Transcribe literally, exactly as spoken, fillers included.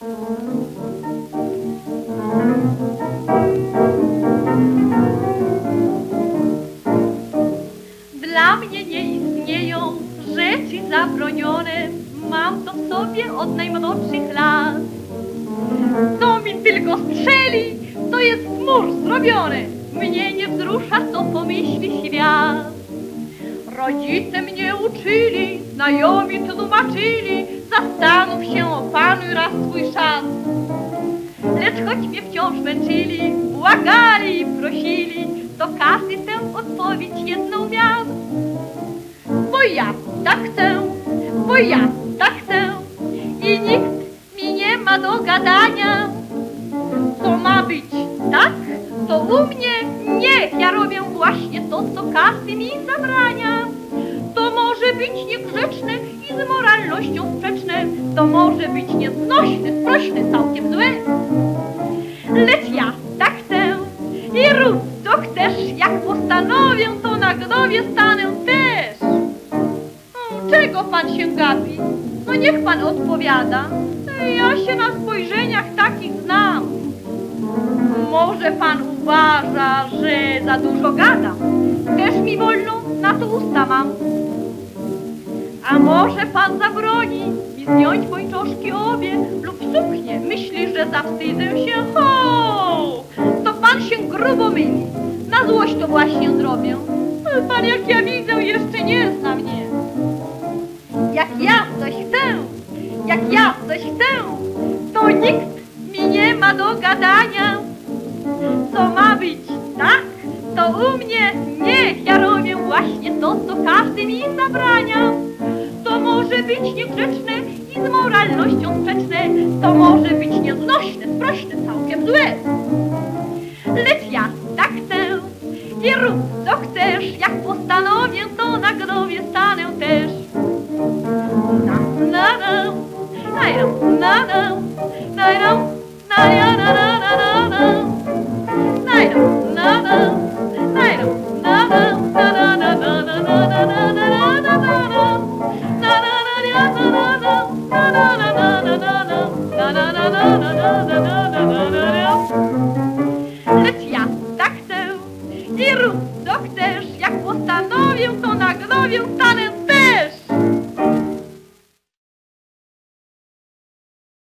Dla mnie nie istnieją rzeczy zabronione, mam to w sobie od najmłodszych lat. Co mi tylko strzeli, to jest mur zrobiony, mnie nie wzrusza, co pomyśli świat. Rodzice mnie uczyli, znajomi tłumaczyli, zastanów się, opanuj raz swój szat. Lecz choć mnie wciąż męczyli, błagali i prosili, to każdy tę odpowiedź jedną miał. Bo ja tak chcę, bo ja tak chcę i nikt mi nie ma do gadania. Co ma być tak, to u mnie nie. Ja robię właśnie to, co każdy mi zabrania. To może być niegrzeczne i z moralnością sprzeczne. To może być nieznośne, sprośne, całkiem złe. Lecz ja tak chcę i rób co chcesz. Jak postanowię, to na głowie stanę też. Hmm, czego pan się gapi? No niech pan odpowiada. Ja się na spojrzeniach takich znam. Może pan uważa, że za dużo gadam. Też mi wolno, na to usta mam. A może pan zabroni mi zdjąć pończoszki obie lub suknię? Myśli, że zawstydzę się? Ho! To pan się grubo myli. Na złość to właśnie zrobię. Pan, jak ja widzę, jeszcze nie zna mnie. Jak ja coś chcę, jak ja coś chcę, to nikt mi nie ma do gadania. Co ma być tak, to u mnie niech. Ja robię właśnie to, co każdy mi zabrania. To może być niegrzeczne i z moralnością sprzeczne. To może być nieznośne, sprośne, całkiem złe. Lecz ja tak chcę i rób co chcesz. Jak postanowię, to na głowie stanę też. Na, na, na, na, na, na.